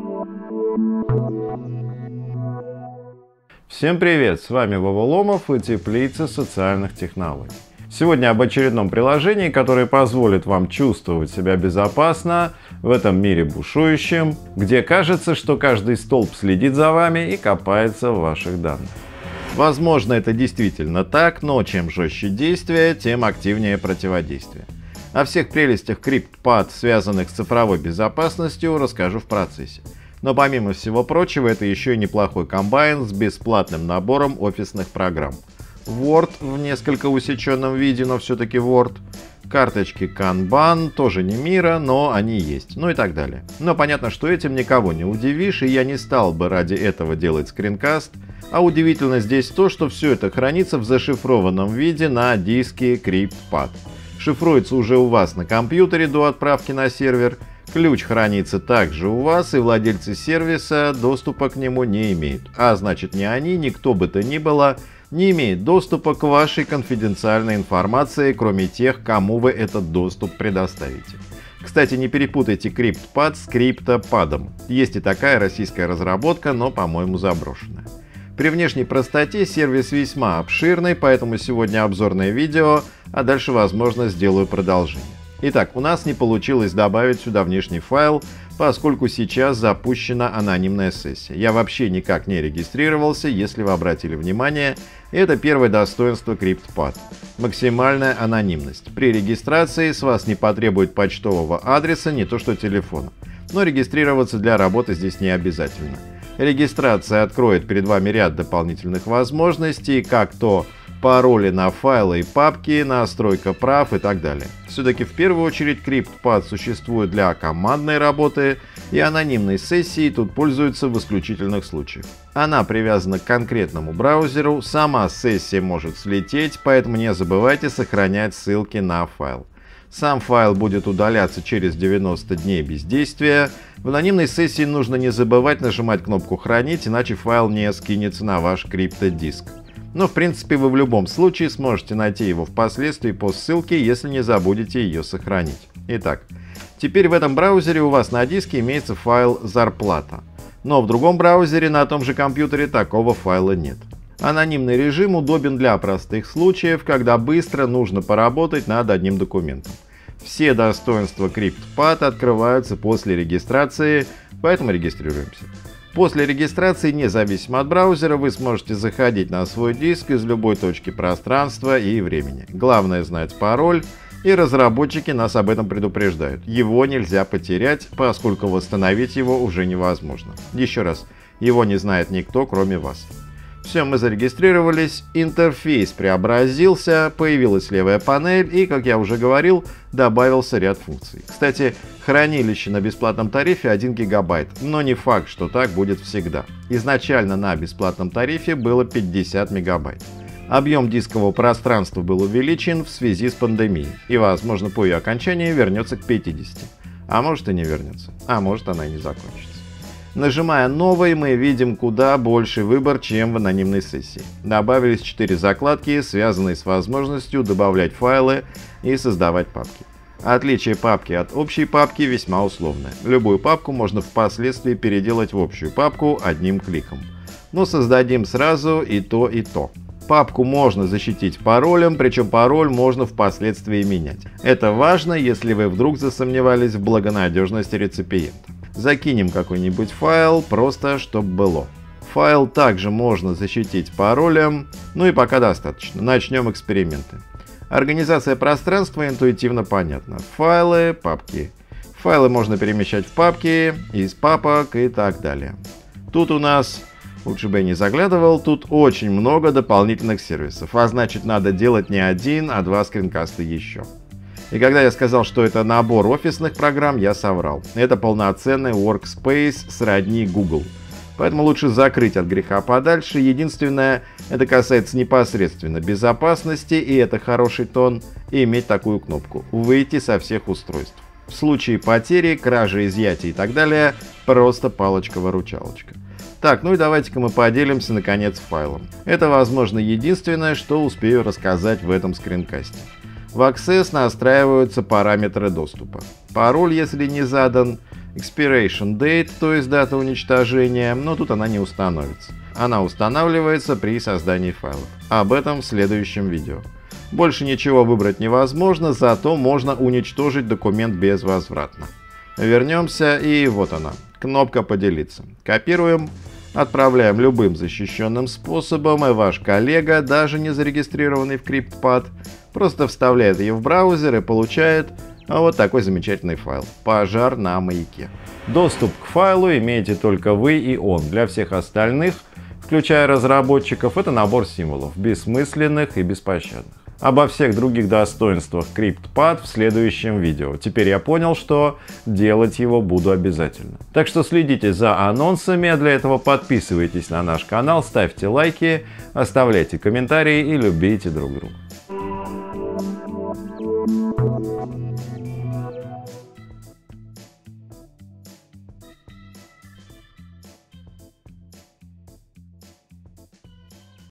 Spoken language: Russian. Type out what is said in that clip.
Всем привет! С вами Вова Ломов и Теплица социальных технологий. Сегодня об очередном приложении, которое позволит вам чувствовать себя безопасно в этом мире бушующем, где кажется, что каждый столб следит за вами и копается в ваших данных. Возможно, это действительно так, но чем жестче действие, тем активнее противодействие. О всех прелестях CryptPad, связанных с цифровой безопасностью, расскажу в процессе. Но помимо всего прочего, это еще и неплохой комбайн с бесплатным набором офисных программ. Word в несколько усеченном виде, но все-таки Word. Карточки Kanban, тоже не мира, но они есть. Ну и так далее. Но понятно, что этим никого не удивишь, и я не стал бы ради этого делать скринкаст. А удивительно здесь то, что все это хранится в зашифрованном виде на диске CryptPad. Шифруется уже у вас на компьютере до отправки на сервер. Ключ хранится также у вас, и владельцы сервиса доступа к нему не имеют. А значит, ни они, ни кто бы то ни было, не имеет доступа к вашей конфиденциальной информации, кроме тех, кому вы этот доступ предоставите. Кстати, не перепутайте CryptPad с CryptoPad. Есть и такая российская разработка, но, по-моему, заброшенная. При внешней простоте сервис весьма обширный, поэтому сегодня обзорное видео, а дальше, возможно, сделаю продолжение. Итак, у нас не получилось добавить сюда внешний файл, поскольку сейчас запущена анонимная сессия. Я вообще никак не регистрировался, если вы обратили внимание. Это первое достоинство CryptPad. Максимальная анонимность. При регистрации с вас не потребует почтового адреса, не то что телефона. Но регистрироваться для работы здесь не обязательно. Регистрация откроет перед вами ряд дополнительных возможностей, как то пароли на файлы и папки, настройка прав и так далее. Все-таки в первую очередь CryptPad существует для командной работы, и анонимной сессией тут пользуются в исключительных случаях. Она привязана к конкретному браузеру, сама сессия может слететь, поэтому не забывайте сохранять ссылки на файл. Сам файл будет удаляться через 90 дней бездействия. В анонимной сессии нужно не забывать нажимать кнопку «Хранить», иначе файл не скинется на ваш криптодиск. Но в принципе вы в любом случае сможете найти его впоследствии по ссылке, если не забудете ее сохранить. Итак, теперь в этом браузере у вас на диске имеется файл «Зарплата». Но в другом браузере на том же компьютере такого файла нет. Анонимный режим удобен для простых случаев, когда быстро нужно поработать над одним документом. Все достоинства CryptPad открываются после регистрации, поэтому регистрируемся. После регистрации, независимо от браузера, вы сможете заходить на свой диск из любой точки пространства и времени. Главное знать пароль, и разработчики нас об этом предупреждают. Его нельзя потерять, поскольку восстановить его уже невозможно. Еще раз, его не знает никто, кроме вас. Все, мы зарегистрировались, интерфейс преобразился, появилась левая панель и, как я уже говорил, добавился ряд функций. Кстати, хранилище на бесплатном тарифе 1 гигабайт, но не факт, что так будет всегда. Изначально на бесплатном тарифе было 50 мегабайт. Объем дискового пространства был увеличен в связи с пандемией и, возможно, по ее окончании вернется к 50. А может и не вернется, а может она и не закончится. Нажимая «Новый», мы видим куда больший выбор, чем в анонимной сессии. Добавились 4 закладки, связанные с возможностью добавлять файлы и создавать папки. Отличие папки от общей папки весьма условное. Любую папку можно впоследствии переделать в общую папку одним кликом. Но создадим сразу и то, и то. Папку можно защитить паролем, причем пароль можно впоследствии менять. Это важно, если вы вдруг засомневались в благонадежности реципиента. Закинем какой-нибудь файл, просто чтобы было. Файл также можно защитить паролем, ну и пока достаточно. Начнем эксперименты. Организация пространства интуитивно понятна. Файлы, папки. Файлы можно перемещать в папки, из папок и так далее. Тут у нас, лучше бы я не заглядывал, тут очень много дополнительных сервисов, а значит надо делать не один, а 2 скринкаста еще. И когда я сказал, что это набор офисных программ, я соврал. Это полноценный workspace сродни Google. Поэтому лучше закрыть от греха подальше. Единственное, это касается непосредственно безопасности, и это хороший тон, и иметь такую кнопку «Выйти со всех устройств». В случае потери, кражи, изъятия и так далее, просто палочка-выручалочка. Так, ну и давайте-ка мы поделимся наконец файлом. Это, возможно, единственное, что успею рассказать в этом скринкасте. В Access настраиваются параметры доступа. Пароль, если не задан, expiration date, то есть дата уничтожения, но тут она не установится. Она устанавливается при создании файлов. Об этом в следующем видео. Больше ничего выбрать невозможно, зато можно уничтожить документ безвозвратно. Вернемся, и вот она, кнопка «Поделиться». Копируем, отправляем любым защищенным способом, и ваш коллега, даже не зарегистрированный в CryptPad, просто вставляет ее в браузер и получает вот такой замечательный файл «Пожар на маяке». Доступ к файлу имеете только вы и он. Для всех остальных, включая разработчиков, это набор символов, бессмысленных и беспощадных. Обо всех других достоинствах CryptPad в следующем видео. Теперь я понял, что делать его буду обязательно. Так что следите за анонсами, а для этого подписывайтесь на наш канал, ставьте лайки, оставляйте комментарии и любите друг друга.